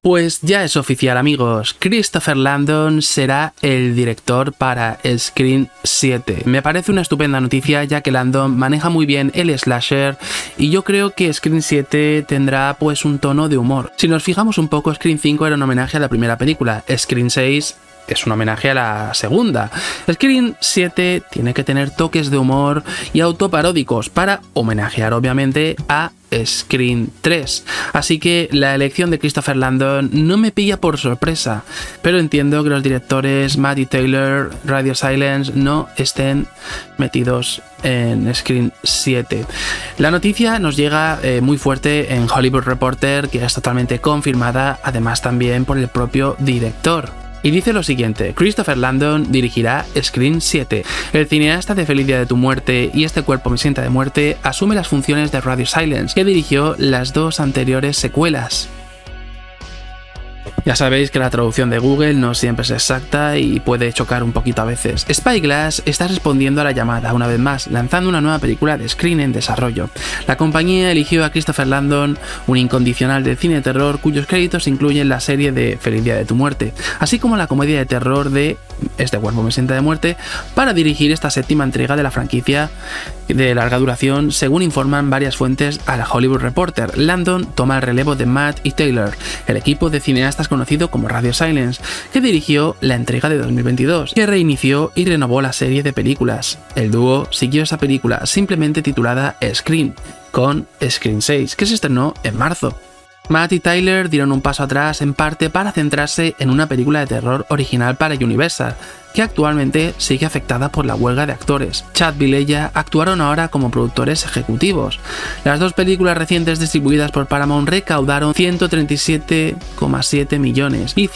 Pues ya es oficial, amigos, Christopher Landon será el director para Scream 7. Me parece una estupenda noticia, ya que Landon maneja muy bien el slasher y yo creo que Scream 7 tendrá pues un tono de humor. Si nos fijamos un poco, Scream 5 era un homenaje a la primera película, Scream 6 es un homenaje a la segunda. Scream 7 tiene que tener toques de humor y autoparódicos para homenajear obviamente a Scream 3. Así que la elección de Christopher Landon no me pilla por sorpresa, pero entiendo que los directores Matt y Taylor, Radio Silence, no estén metidos en Scream 7. La noticia nos llega muy fuerte en Hollywood Reporter, que es totalmente confirmada, además también por el propio director. Y dice lo siguiente: Christopher Landon dirigirá Scream 7. El cineasta de Feliz Día de tu Muerte y Este cuerpo me sienta de muerte asume las funciones de Radio Silence, que dirigió las dos anteriores secuelas. Ya sabéis que la traducción de Google no siempre es exacta y puede chocar un poquito a veces. Spyglass está respondiendo a la llamada una vez más, lanzando una nueva película de Scream en desarrollo. La compañía eligió a Christopher Landon, un incondicional del cine de terror cuyos créditos incluyen la serie de Feliz Día de tu Muerte, así como la comedia de terror de Este cuerpo me sienta de muerte, para dirigir esta séptima entrega de la franquicia de larga duración, según informan varias fuentes al Hollywood Reporter. Landon toma el relevo de Matt y Taylor, el equipo de cineastas conocido como Radio Silence, que dirigió la entrega de 2022, que reinició y renovó la serie de películas. El dúo siguió esa película simplemente titulada Scream, con Scream 6, que se estrenó en marzo. Matt y Tyler dieron un paso atrás en parte para centrarse en una película de terror original para Universal, que actualmente sigue afectada por la huelga de actores. Chad y Leia actuaron ahora como productores ejecutivos. Las dos películas recientes distribuidas por Paramount recaudaron 137,7 millones y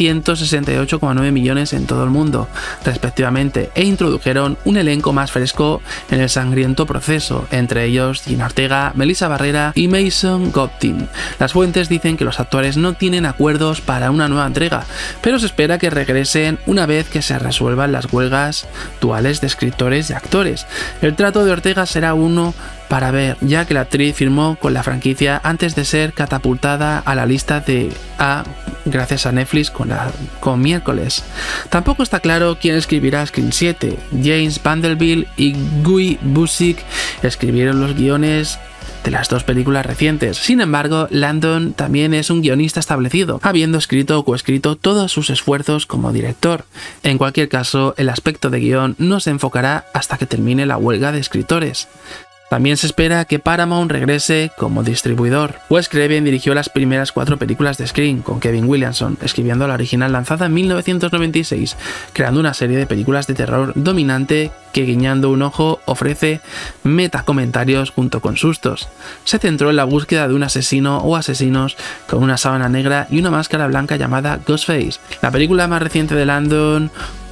168,9 millones en todo el mundo, respectivamente, e introdujeron un elenco más fresco en el sangriento proceso, entre ellos Gina Ortega, Melissa Barrera y Mason Goptin. Las fuentes dicen que los actores no tienen acuerdos para una nueva entrega, pero se espera que regresen una vez que se resuelvan las huelgas actuales de escritores y actores. El trato de Ortega será uno para ver, ya que la actriz firmó con la franquicia antes de ser catapultada a la lista de A gracias a Netflix con Miércoles. Tampoco está claro quién escribirá Scream 7. James Vanderbilt y Guy Busick escribieron los guiones de las dos películas recientes. Sin embargo, Landon también es un guionista establecido, habiendo escrito o coescrito todos sus esfuerzos como director. En cualquier caso, el aspecto de guión no se enfocará hasta que termine la huelga de escritores. También se espera que Paramount regrese como distribuidor. Wes Craven dirigió las primeras 4 películas de Scream, con Kevin Williamson, escribiendo la original lanzada en 1996, creando una serie de películas de terror dominante que, guiñando un ojo, ofrece metacomentarios junto con sustos. Se centró en la búsqueda de un asesino o asesinos con una sábana negra y una máscara blanca llamada Ghostface. La película más reciente de Landon,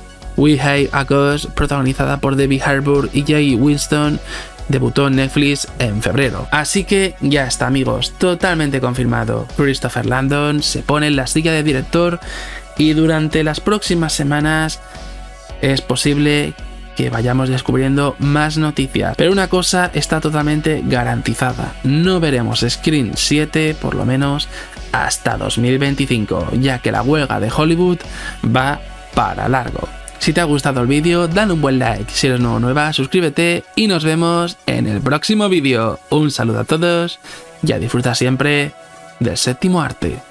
We Hate a Ghost, protagonizada por Debbie Harbour y Jay Winston, debutó en Netflix en febrero. Así que ya está, amigos, totalmente confirmado. Christopher Landon se pone en la silla de director y durante las próximas semanas es posible que vayamos descubriendo más noticias. Pero una cosa está totalmente garantizada: no veremos Scream 7 por lo menos hasta 2025, ya que la huelga de Hollywood va para largo. Si te ha gustado el vídeo, dale un buen like. Si eres nuevo o nueva, suscríbete y nos vemos en el próximo vídeo. Un saludo a todos y a disfrutar siempre del séptimo arte.